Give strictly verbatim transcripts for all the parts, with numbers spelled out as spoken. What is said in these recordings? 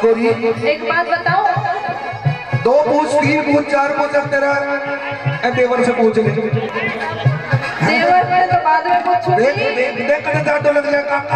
गोरी एक बात बताओ, दो पूछ तीन पूछ चार पूछ अब तेरा देवर से पूछ ले। देवर से तो बाद में पूछूंगी। देख देख देख कर जाटो लग जाए काका।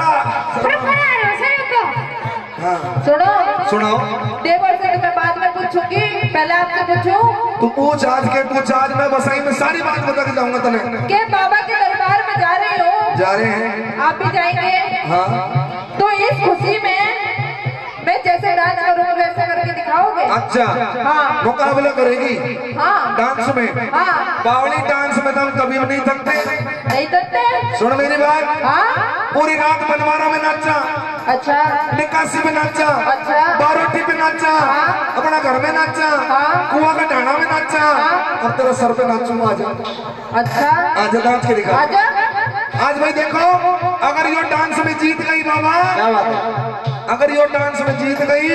हाँ सुनो सुनाओ। देवर से तो मैं बाद में पूछूंगी, पहले आपसे पूछूं। तू पूछ आज के पूछ आज मैं बसाई में सारी बात बता के जाऊंगा तने। के बाबा के दरबार में जा रही हो? जा रहे हैं। आप भी जाएंगे? हाँ। तो इस खुशी में मैं जैसे डांस करूँ वैसे करके दिखाओगे? अच्छा हाँ। मुकाबला करेगी? हाँ। डांस में? हाँ। बावली डांस में तो हम कभी नहीं थकते। नहीं थकते? सुन मेरी बात। हाँ। पूरी रात बनवारा में नाचा। अच्छा। निकासी में नाचा। अच्छा। बारोटी पे नाचा। हाँ। अपना घर में नाचा। हाँ। कुआं का ढाणा में नाचा। हाँ। अब तेरा सर पे नाचूंगा आजा। अच्छा। आजा नाच के दिखा। आजा। आज भाई देखो, अगर यो डांस में जीत गई बाबा, क्या बात है? अगर यो डांस में जीत गई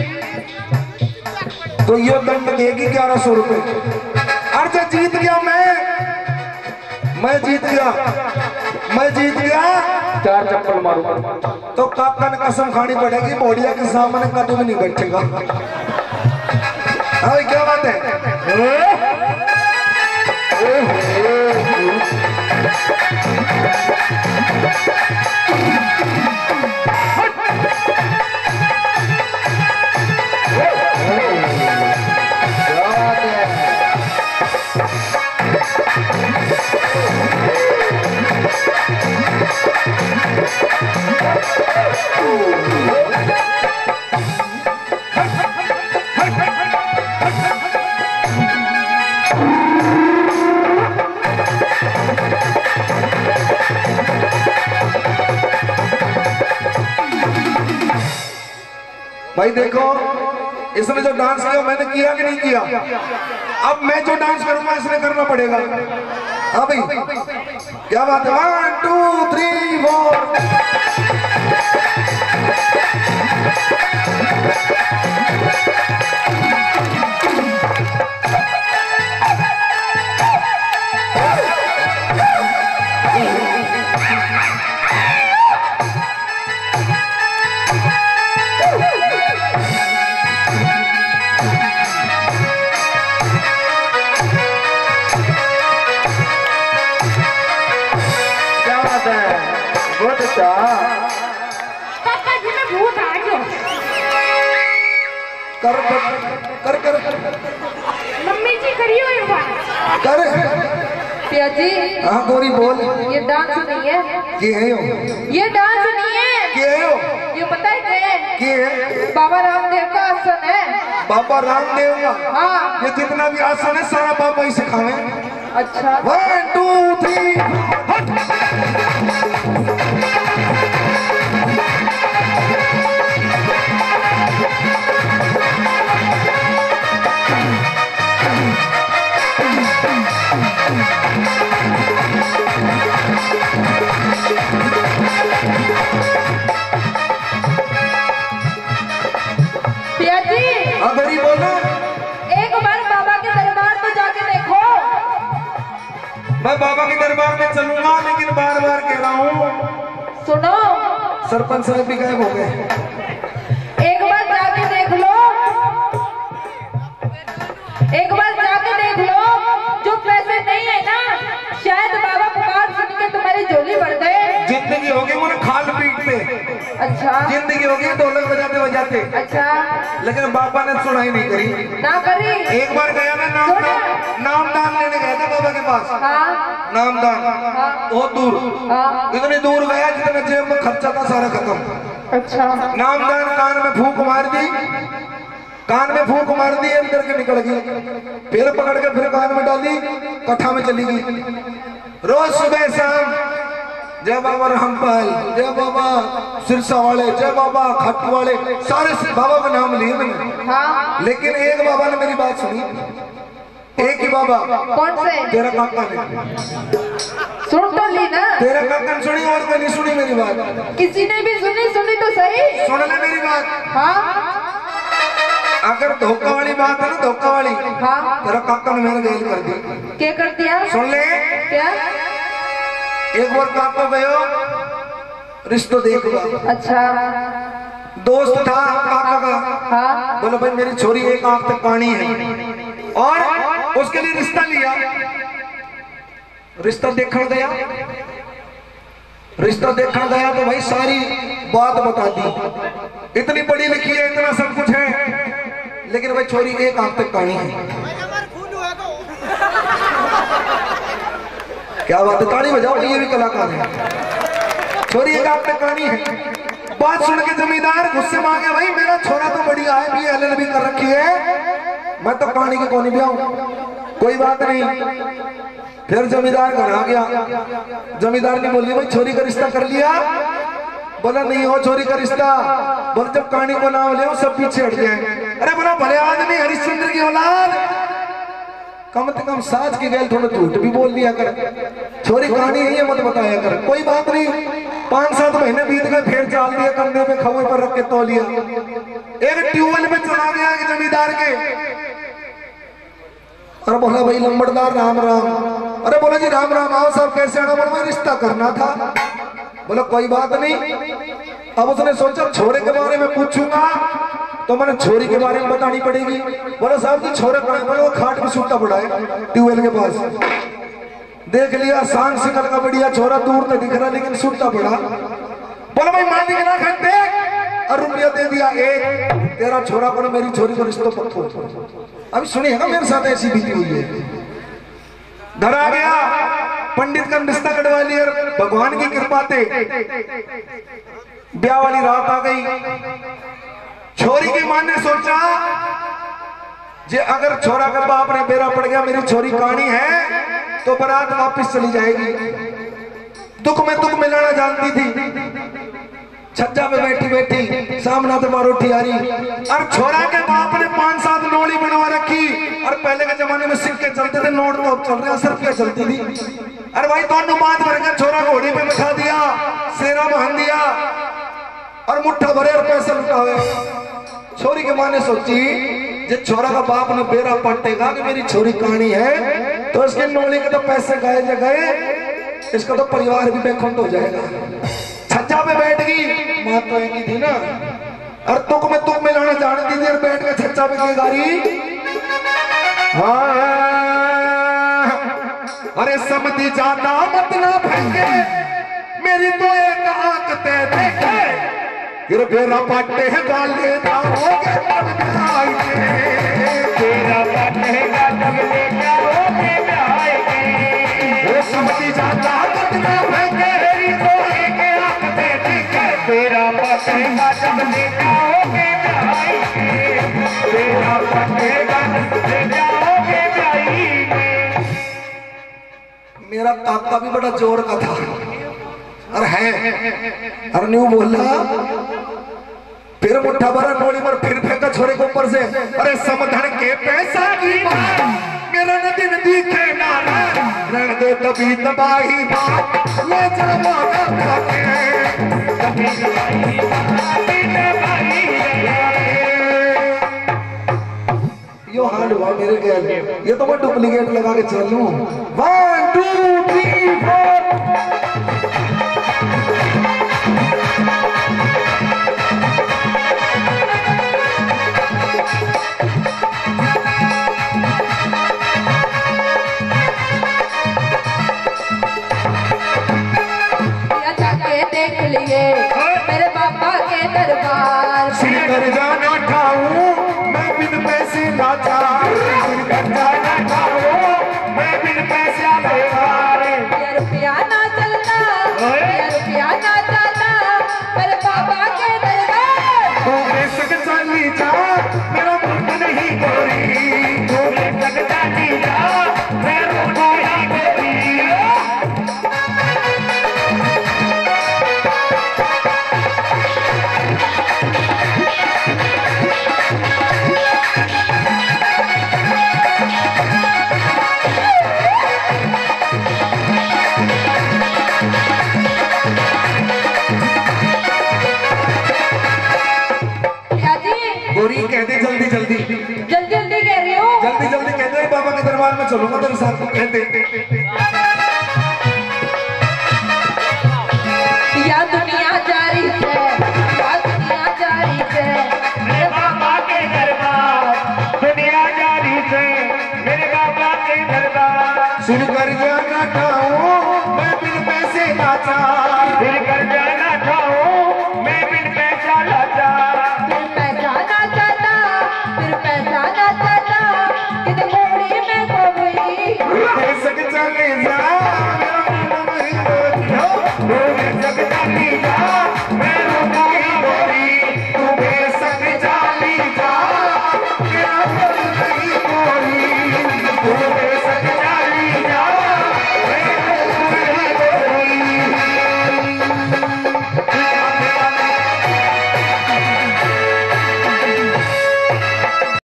तो यो दंड देगी ग्यारह सौ रुपए। और जब जीत गया मैं मैं जीत गया मैं जीत गया चार चप्पल मारूंगा तो काका ने कसम खानी पड़ेगी, बोडिया के सामने कदम भी नहीं बैठेगा। हाँ क्या बात है? भाई देखो, इसने जो डांस किया मैंने किया कि नहीं किया? अब मैं जो डांस करूंगा इसने करना पड़ेगा। हाँ भाई क्या बात है? One two three four. बहुत अच्छा। पापा जी में भूत आ गया। कर कर कर कर मम्मी जी करियो ये बात। कर पिया जी। हाँ गोरी बोल। ये डांस नहीं है। ये है यो। ये डांस नहीं है। ये है यो। ये पता है क्या है? ये है बाबा रामदेव का आसन है। बाबा रामदेव का? हाँ। ये जितना भी आसन है सारा बाबा ही सिखावे। अच्छा। वन टू थ्री पिया जी। अगरी बोलो। एक बार बाबा के दरबार में जाके देखो। मैं बाबा के दरबार में चलूंगा, लेकिन बार बार कह रहा हूँ। सुनो, सरपंच साहब भी गायब हो गए। एक बार जाके देख लो। एक बार जाके देख लो। जो पैसे नहीं है ना, शायद बाबा पुकार सुन के तुम्हारी झोली भर गए। जिंदगी होगी मुझे खाल पीटते। अच्छा। जिंदगी होगी ढोलक बजाते बजाते। अच्छा। लेकिन बाबा ने सुनाई नहीं करी। ना करी। एक बार गया ना नाम दान नाम दान लेने गया था बाबा के पास। हाँ। नाम दान। हाँ। बहुत दूर। हाँ। इतनी दूर गया जितना जेब में खर्चा था सारा खत्म। अच्छा। नाम दान कान में फूंक मार दी, कान में फूंक मार दी, अंदर के निकल गई। फिर पकड़ के फिर कान में डाली, कट्ठा में चली गई। रोज सुबह शाम जय बाबा रामपाल, जय बाबा सिरसा वाले, जय बाबा खट्टू वाले, सारे बाबा का नाम लिए मैंने। हाँ। लेकिन एक बाबा ने मेरी बात सुनी। एक ही बाबा। कौन से? तेरा काका ने। सुन तो ली ना। तेरा काका ने सुनी और कोई नहीं सुनी मेरी बात। किसी ने भी सुनी? सुनी तो सही। सुन ले मेरी बात। हाँ। अगर धोखा वाली बात है ना, धोखा वाली। हाँ। तेरा काका ने मेरे गैल कर दी। क्या कर दिया? सुन ले। क्या? एक बार काका गयो रिश्तो देखो। अच्छा। दोस्त था काका का, हाँ बोले भाई मेरी छोरी एक आंख तक कानी है और उसके लिए रिश्ता लिया। रिश्ता देखने गया, रिश्ता देखने गया तो भाई सारी बात बता दी, इतनी पढ़ी लिखी है, इतना सब कुछ है, लेकिन भाई छोरी एक आंख तक कानी है। क्या बात है, ताली बजाओ, ये भी कलाकार है। छोरी एक आंख तक कानी है। बात सुन के जमींदार गुस्से में आ गया, भाई मेरा छोरा तो बढ़िया है, भी एल एल बी कर रखी है, मैं तो कहानी की कोनी भी आऊं, कोई बात नहीं। फिर जमींदार घर आ गया, जमींदार ने बोली भाई छोरी का रिश्ता कर लिया? बोला नहीं हो छोरी का रिश्ता। बोले जब कहानी को नाम ले सब पीछे हट गए। अरे बोला भले आदमी हरिश्चंद्र की औलाद, कम से कम साज की गैल थोड़ा झूठ भी बोल लिया कर, छोरी कहानी है ये मत बताया कर। कोई बात नहीं, पांच सात महीने बीत गए, फिर चाल दिया कंधे पे खवे पर रख के तो लिया। एक ट्यूबवेल में चला गया एक जमींदार के, अरे बोला भाई लंबड़दार राम राम। अरे बोला जी राम राम, आओ साहब कैसे आना? बोला मैं रिश्ता करना था। बोला कोई बात नहीं। अब उसने सोचा छोरे के बारे में पूछूंगा तो मैंने छोरी के बारे में बतानी पड़ेगी। बोला साहब जी छोरे कहाँ? बोला वो खाट में सूता पड़ा है ट्यूबवेल के पास। देख लिया शान सिकल का बढ़िया छोरा, दूर तो दिख रहा लेकिन सूता पड़ा। बोला भाई मान दिखना घंटे और रुपया दे दिया एक, तेरा छोरा को मेरी छोरी को रिश्तों पक्को। अभी सुनिएगा मेरे साथ ऐसी बीती हुई है। धरा गया, पंडित का रिश्ता कटवा लिया, भगवान की कृपा से ब्याह वाली रात आ गई। छोरी की मां ने सोचा जे अगर छोरा का बाप ने बेरा पड़ गया, मेरी छोरी कहानी है तो बारात वापिस चली जाएगी। दुख में दुख मिलाना जानती थी, छज्जा पे बैठी बैठी सामना तो रोटी आ रही, और छोरा के बाप ने पांच सात नोड़ी बनवा रखी। और पहले के जमाने में सिक्के चलते थे, नोट तो चल रहे, सरफिया चलती थी। अरे भाई दोनों बात भर के छोरा घोड़ी पे बैठा दिया, सेरा बांध दिया और मुट्ठा भरे और पैसा लुटावे। छोरी की मां ने सोची जे छोरा का बाप ने बेरा पटेगा कि मेरी छोरी कहानी है तो इसके नोड़ी के तो पैसे गए जो गए, इसका तो परिवार भी बेखुंड हो जाएगा। छज्जा पे बैठ गई, मां तो एक ही थी ना, और तुक में तुक मिलाना जानती थी, और बैठ के छज्जा पे की गारी। हाँ अरे समझी ज्यादा मत ना फेंके, मेरी तो एक आंख ते देखे, फिर बेरा पाटे गाले जाओगे तेरा पाटे गाले जाओगे वो समझी ज्यादा मत ना फेंके, मेरी तो एक आंख ते देखे, तेरा पाटे गाले जाओगे तेरा पाटे गाले जाओगे। मेरा काका भी बड़ा जोर का था और है, और न्यू बोला फिर मुट्ठा भरा नोड़ी पर फिर फेंका छोरे के ऊपर से। अरे समधन के पैसा की बात मेरा न दिन दिखे ना रहने दे तभी तबाही बात ले जमाना तभी तबाही यो हाल हुआ मेरे गैल, ये तो मैं डुप्लीकेट लगा के चलूं। One two three four. जाके देख लिए मेरे पापा के दरबार, सिर जाना खाऊं मैं बिन पैसे लाचा, सिर जाना खाऊं मैं बिन पैसे बेकार। ये रुपया ना चलता, ये रुपया ना चलता मेरे पापा के दरबार। तो सक चली जा मेरा मुंड नहीं गोरी, तो सक चली जा मेरा मुंड नहीं गोरी। गोरी कहते जल्दी जल्दी जल्दी जल्दी कह रही हूँ, जल्दी जल्दी कहते हैं बाबा के दरबार में चलूंगा तेरे साथ को कहते। या दुनिया जारी है, या दुनिया जारी चाचा